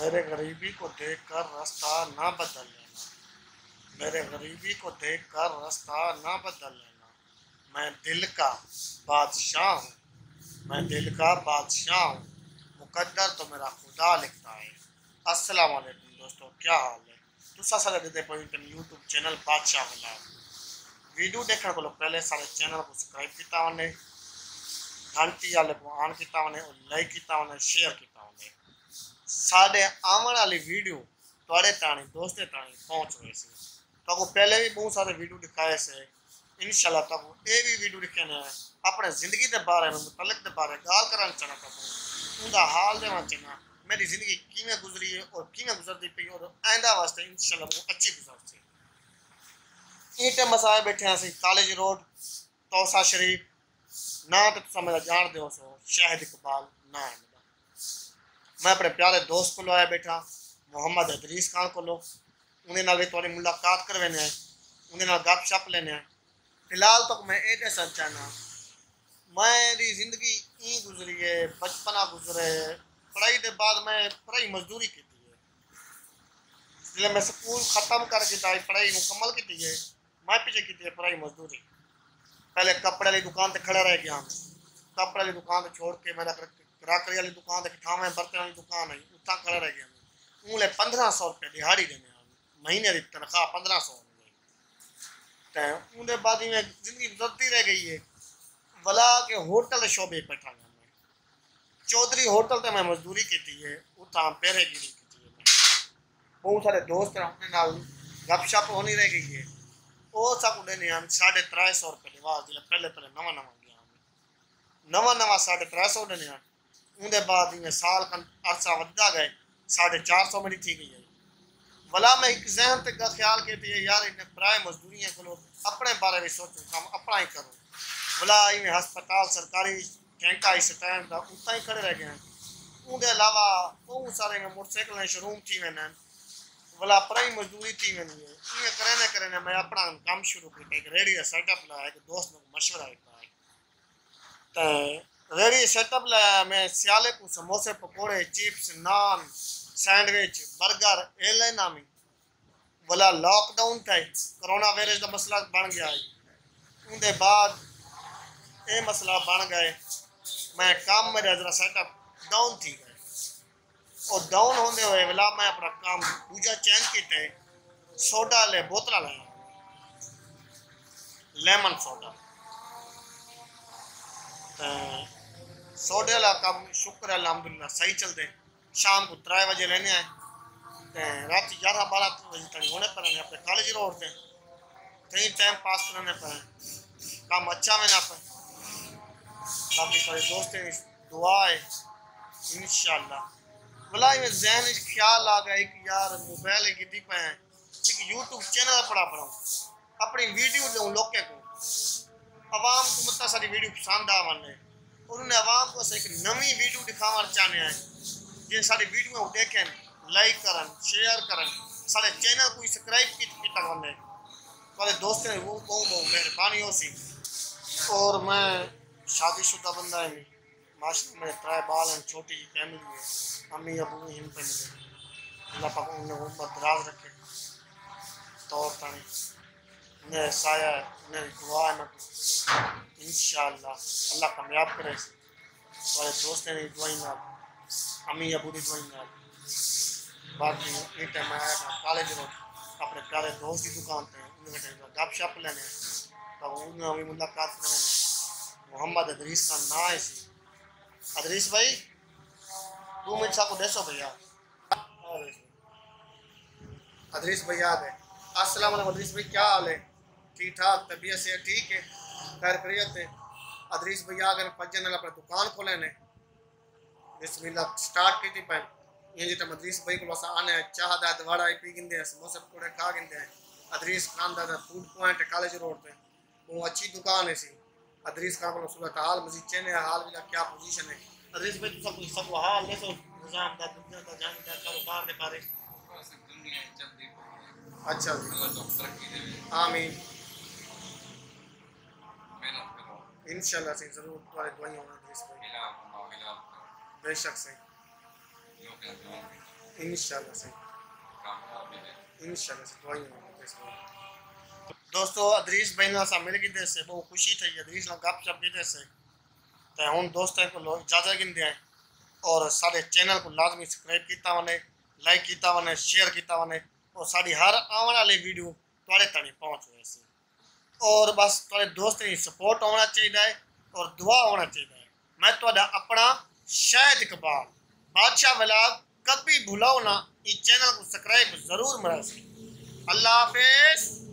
मेरे गरीबी को देखकर रास्ता ना बदल लेना। मेरे गरीबी को देखकर रास्ता ना बदल लेना। मैं दिल का बादशाह हूँ। मैं दिल का बादशाह हूँ। मुकद्दर तो मेरा खुदा लिखता है। अस्सलाम वालेकुम दोस्तों, क्या हाल है? तुसा सारे दे पे यूट्यूब चैनल बादशाह वाला वीडियो देखने को पहले सारे चैनल को सब्सक्राइब किया वने, घंटी वाले को ऑन किया वने और लाइक किया वने, शेयर किया वने। साढ़े आवन वाली वीडियो थोड़े ताणी दोस्ते ताणी पहुँच रही सी। तो पहले भी बहुत सारे वीडियो दिखाए से। इंशाल्लाह तक ये भी वीडियो दिखाने हैं अपने जिंदगी के बारे में, मुतलक के बारे गाल करना चाहता हूँ, उनका हाल देना चाहना, मेरी जिंदगी किमें गुजरी है और किमें गुजरती पई और आइंदा वास्ते इंशाल्लाह बहुत अच्छी गुजरती है। ये टाइम मसाए बैठे हैं सी कॉलेज रोड तौसा शरीफ ना तो तुसा मेरा जान दो सो शाहिद इकबाल ना है। मैं अपने प्यारे दोस्त को आया बैठा मोहम्मद अदरीस खान को उन्हें नाल थोड़ी मुलाकात करवाने हैं, उन्हें नाल गप शप लेने हैं। फिलहाल तक मैं ये दसना चाहना मेरी जिंदगी ई गुजरी है, बचपना गुजरे है। पढ़ाई के बाद मैं पढ़ाई मजदूरी की है। इसलिए मैं स्कूल खत्म करके पढ़ाई मुकम्मल की है। मैं पीछे की है पढ़ाई मजदूरी। पहले कपड़े वाली दुकान पर खड़ा रह गया मैं। कपड़े वाली दुकान छोड़ के मैंने क्राकरी वाली दुकान ठावे बर्तन वाली दुकान है उतना खड़ा रह गया मैं। उन्हें 1500 रुपये दिहाड़ी देने महीने की तनख्वाह 1500 तो उनके बाद में जिंदगी गुजरती रह गई है। भला के होटल शोबे बैठा गया मैं। चौधरी होटल तो मैं मजदूरी की है, उतना पैरेगिरी की है। बहुत सारे दोस्त अपने नाल गपशप होनी रह गई है। वो सब देने हम 350 रुपये रिवाज जिले पहले पहले नवा नवा गया नवा नवा 350 देने हैं। उनके बाद में साल का अरसा वधा गए 450 मेरी थी गई है। भला मैं एक जहन तक का ख्याल कहती है यार इन्हें प्राय मजदूरियाँ को अपने बारे में सोचूँ, काम अपना ही करूँ। भला इन्हें हस्पताल सरकारी कैंका इस टाइम का उतना ही खड़े रह गए हैं। उनके अलावा बहुत सारे में मोटरसाइकिल शोरूम थी मैंने। भला पढ़ाई मजदूरी थी मैंने इन्हें करने करने मैं अपना काम शुरू किया। एक रेडी का सेटअप लाया, एक दोस्त ने मशवरा दिया तो रेडी सेटअप लाया। मैं सियाले को समोसे पकौड़े चिप्स नान सैंडविच बर्गर ए लेना में। बोला लॉकडाउन था, कोरोना वायरस का मसला बन गया है। उनके बाद ये मसला बन गए मैं काम मेरा जरा सेटअप डाउन थी गए और डाउन होने हुए बोला मैं अपना काम दूजा चेंज किया। सोडा ले बोतल लाया लेमन सोडा सोडे वाला काम शुक्र है अल्हम्दुलिल्लाह सही चलते। शाम को 3 बजे लेने आए रात 11-12 बजे तक होने पर अपने कॉलेज रोड से कहीं टाइम पास करने पर काम अच्छा में ना पर बाकी सारे दोस्तों की दुआ है इंशाल्लाह। भला में जहन ख्याल आ गया कि यार मोबाइल गिद्दी पे हैं एक यूट्यूब चैनल पड़ा पढ़ाऊँ अपनी वीडियो दूँ लोग को आवाम को मतलब सारी वीडियो पसंद आने और उन्हें आवाम को एक नवी वीडियो दिखाना चाहते हैं जो सारी वीडियो देखें लाइक करन शेयर करन सारे चैनल को सब्सक्राइब किया करने वाले दोस्तों वो बहुत मेहरबानी हो सी। और मैं शादीशुदा बंदा है माशा मेरे 3 बाल हैं, छोटी फैमिली है, अम्मी अबू हिम पे मिले अल्लाह पाक उन्हें उम्र दराज रखे तो उन्हें साया उन्हें दुआ है इंशाल्लाह अल्लाह कामयाब करे। वाले दोस्तों ने दुआई ना अम्मी अबू की दुआई ना बाकी एक टाइम आया था कॉलेज रोड अपने प्यारे दोस्त की दुकान पे उन्हें गप शप लेने तो उन्हें अभी मुलाकात करने मोहम्मद अदरीस का ना है सी। अदरीस भाई 2 मिनट साको देसो भैया। अदरीस भैया आ गए। अस्सलाम वालेकुम अदरीस भाई, क्या हाल है? ठीक ठाक, तबीयत से ठीक है, खैर खैरियत है। अदरीस भैया आ गए पज्जन ने अपनी दुकान खोले ने बिस्मिल्लाह स्टार्ट की थी पहले ये जितना अदरीस भाई को आने चाह दा दवाड़ा पी गिंदे समोसे पकौड़े खा गिंदे अदरीस खान दा फूड पॉइंट कॉलेज रोड पे वो अच्छी दुकान है सी। अदरीस खान को सूरत हाल मजीद चेने हाल भी क्या पोजीशन है अदरीस भाई तो सब हाल ले तो निजाम दा दुनिया दा जान दा कारोबार दे बारे दुनिया चलती अच्छा जी अल्लाह तो तरक्की दे आमीन मेहनत करो इंशाल्लाह से जरूर तुम्हारी दुआएं होंगी अदरीस भाई बेशक से इंशाल्लाह से कामयाब है। इंशाल्लाह से दुआई दोस्तों अदरीस भाई ना मिल गए से बहुत खुशी थी अदरीस ना गप शप गए से तो हूँ दोस्तों को इजाज़त गिनते हैं और सारे चैनल को लाजमी सब्सक्राइब किया वने लाइक किया वने शेयर किया वने और साड़ी हर आने वाली वीडियो थोड़े तक पहुँच वैसे और बस थोड़े दोस्त की सपोर्ट होना चाहिए और दुआ होना चाहिए। मैं थोड़ा अपना शाहिद इकबाल बादशाह व्लॉग कभी भुलाओ ना इस चैनल को सब्सक्राइब जरूर मरा। अल्लाह हाफिज़।